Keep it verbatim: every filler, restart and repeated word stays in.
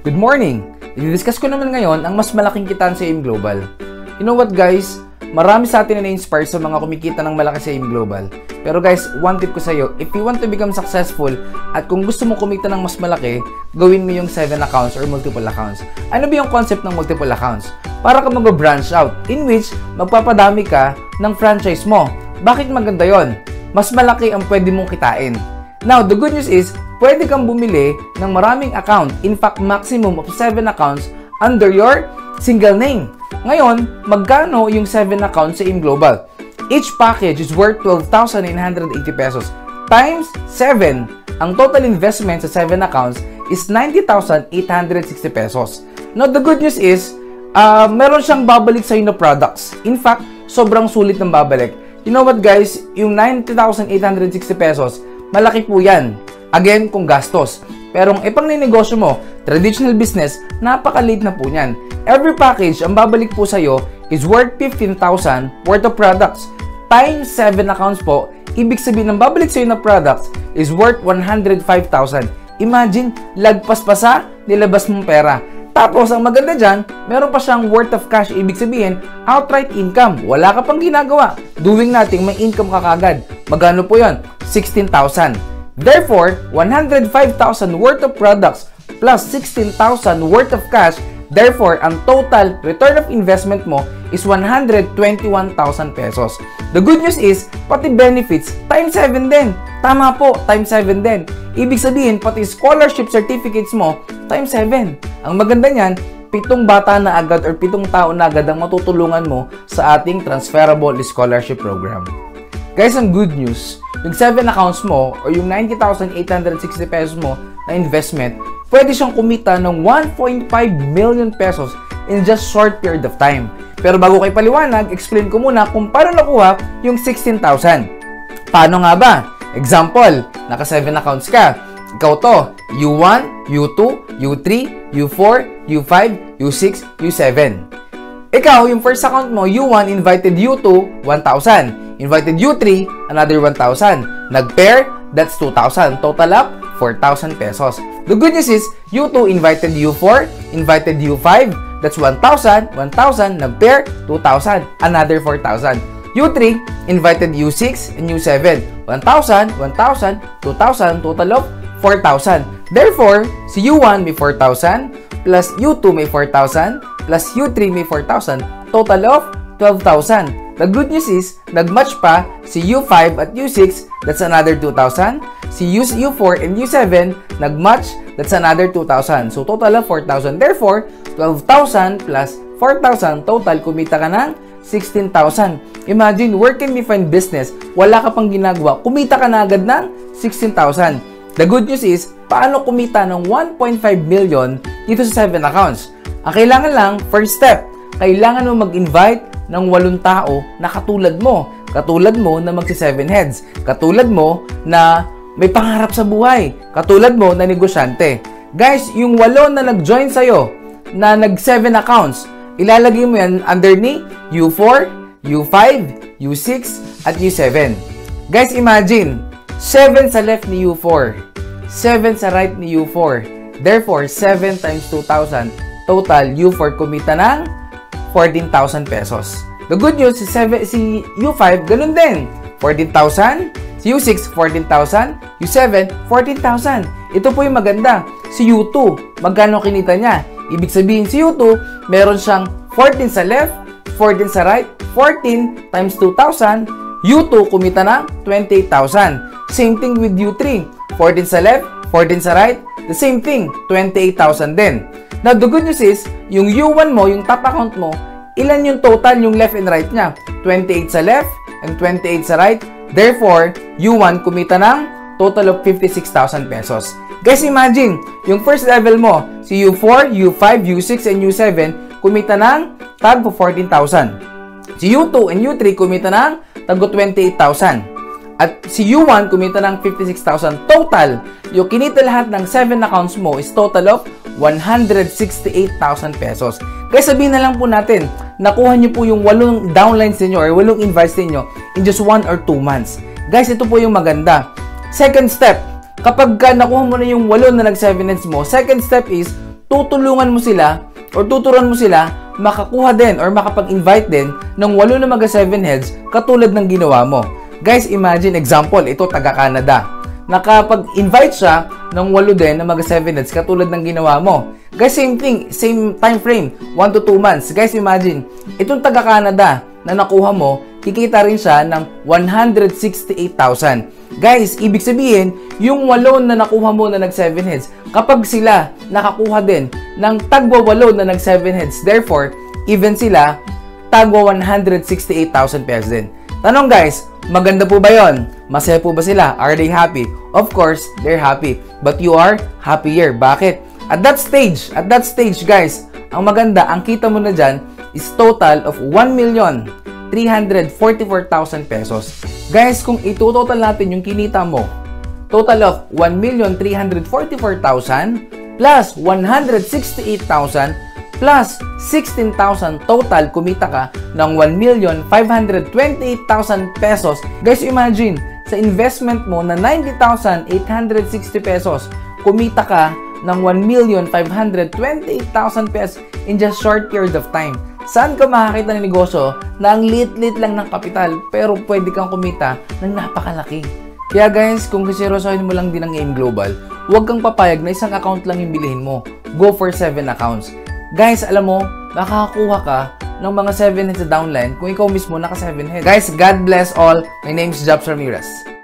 Good morning! I-discuss ko naman ngayon ang mas malaking kitaan sa A I M Global. You know what guys? Marami sa atin na na-inspire sa mga kumikita ng malaki sa A I M Global. Pero guys, one tip ko sa iyo, if you want to become successful at kung gusto mo kumita ng mas malaki, gawin mo yung seven accounts or multiple accounts. Ano ba yung concept ng multiple accounts? Para ka mag-branch out, in which magpapadami ka ng franchise mo. Bakit maganda yon? Mas malaki ang pwede mong kitain. Now, the good news is, pwede kang bumili ng maraming account. In fact, maximum of seven accounts under your single name. Ngayon, magkano yung seven accounts sa A I M Global? Each package is worth twelve thousand nine hundred eighty pesos times seven. Ang total investment sa seven accounts is ninety thousand eight hundred sixty pesos. Now, the good news is, uh, meron siyang babalik sa inyo na products. In fact, sobrang sulit ng babalik. You know what guys? Yung ninety thousand eight hundred sixty pesos, malaki po yan. Again, kung gastos. Pero kung ipang ninegosyo mo, traditional business, napakaliit na po yan. Every package, ang babalik po sa'yo is worth fifteen thousand worth of products. Times seven accounts po, ibig sabihin ng babalik sa'yo na products is worth one hundred five thousand. Imagine, lagpas pa sa nilabas mong pera. Tapos, ang maganda dyan, meron pa siyang worth of cash. Ibig sabihin, outright income. Wala ka pang ginagawa. Doing nothing, may income ka kagad. Magkano po yun? sixteen thousand. Therefore, one hundred five thousand worth of products plus sixteen thousand worth of cash. Therefore, ang total return of investment mo is one hundred twenty-one thousand pesos. The good news is, pati benefits, times seven din. Tama po, times seven din. Ibig sabihin, pati scholarship certificates mo, times seven. Ang maganda niyan, pitong bata na agad or pitong tao na agad ang matutulungan mo sa ating transferable scholarship program. Guys, ang good news, yung seven accounts mo or yung ninety thousand eight hundred sixty pesos mo na investment, pwede siyang kumita ng one point five million pesos in just short period of time. Pero bago kayo paliwanag, explain ko muna kung paano nakuha yung sixteen thousand. Paano nga ba? Example, naka seven accounts ka. Ikaw to, U one, U two, U three, U four, U five, U six, U seven. Ikaw, yung first account mo, U one, invited U two, one thousand. Invited U three, another one thousand. Nag-pair, that's two thousand. Total up, four thousand pesos. The good news is, U two invited U four, invited U five, that's one thousand, one thousand, nag-pair, two thousand, another four thousand. U three invited U six and U seven, one thousand, one thousand, two thousand, total of four thousand. Therefore, si U one may four thousand, plus U two may four thousand, plus U three may four thousand, total of twelve thousand. The good news is, nag-match pa si U five at U six, that's another two thousand. Si U four and U seven, nag-match, that's another two thousand. So, total of four thousand. Therefore, twelve thousand plus four thousand, total, kumita ka ng sixteen thousand. Imagine, work and define business, wala ka pang ginagawa, kumita ka na agad ng sixteen thousand. The good news is, paano kumita ng one point five million dito sa seven accounts? Ang kailangan lang, first step, kailangan mo mag-invite ng walong tao na katulad mo. Katulad mo na magsi seven heads. Katulad mo na may pangarap sa buhay. Katulad mo na negosyante. Guys, yung walo na nag-join sa'yo, na nag seven accounts, ilalagay mo yan under ni U four, U five, U six, at U seven. Guys, imagine, seven sa left ni U four, seven sa right ni U four. Therefore, seven times two thousand. Total, U four kumita ng fourteen thousand pesos. The good news, si, seven, si U five, ganun din. fourteen thousand. Si U six, fourteen thousand. U seven, fourteen thousand. Ito po yung maganda. Si U two, magkano kinita niya? Ibig sabihin, si U two, meron siyang fourteen sa left, fourteen sa right, fourteen times two thousand. U two, kumita ng twenty-eight thousand. Same thing with U three. fourteen sa left, fourteen sa right, the same thing, twenty-eight thousand din. Now, the good news is, yung U one mo, yung top account mo, ilan yung total yung left and right niya? twenty-eight sa left and twenty-eight sa right. Therefore, U one kumita ng total of fifty-six thousand pesos. Guys, imagine, yung first level mo, si U four, U five, U six, and U seven, kumita ng tag po fourteen thousand. Si U two and U three kumita ng tag twenty-eight thousand. At si U one kumita ng fifty-six thousand. Total, yung kinita lahat ng seven accounts mo is total of one hundred sixty-eight thousand pesos. Kaya sabihin na lang po natin, nakuha nyo po yung walong downlines ninyo or walong invites ninyo in just one or two months. Guys, ito po yung maganda. Second step, kapag ka nakuha mo na yung walo na nag seven heads mo, second step is, tutulungan mo sila or tuturuan mo sila makakuha din or makapag-invite din ng walo na mga seven heads katulad ng ginawa mo. Guys, imagine, example, ito taga-Canada. Nakapag-invite siya ng walo din na mga seven heads katulad ng ginawa mo. Guys, same thing, same time frame, one to two months. Guys, imagine, itong taga-Canada na nakuha mo, kikita rin siya ng one hundred sixty-eight thousand. Guys, ibig sabihin, yung walo na nakuha mo na nag seven heads, kapag sila nakakuha din ng tagwa walo na nag seven heads, therefore, even sila, tagwa one hundred sixty-eight thousand pesos din. Tanong guys, maganda po ba yon? Masaya po ba sila? Are they happy? Of course, they're happy. But you are happier. Bakit? At that stage, at that stage guys, ang maganda, ang kita mo na dyan is total of one million three hundred forty-four thousand pesos. Guys, kung itutotal natin yung kinita mo, total of one million three hundred forty-four thousand plus one hundred sixty-eight thousand plus sixteen thousand, total kumita ka ng one million five hundred twenty-eight thousand pesos. Guys, imagine, sa investment mo na ninety thousand eight hundred sixty pesos, kumita ka ng one million five hundred twenty-eight thousand pesos in just short period of time. Saan ka makakita ng negosyo na ang lit-lit lang ng kapital pero pwede kang kumita ng napakalaki? Kaya guys, kung seryosohin mo lang din ang AIM Global, huwag kang papayag na isang account lang yung bilhin mo. Go for seven accounts. Guys, alam mo, makakakuha ka ng mga seven heads sa downline kung ikaw mismo naka seven heads. Guys, God bless all. My name is Jobs Ramirez.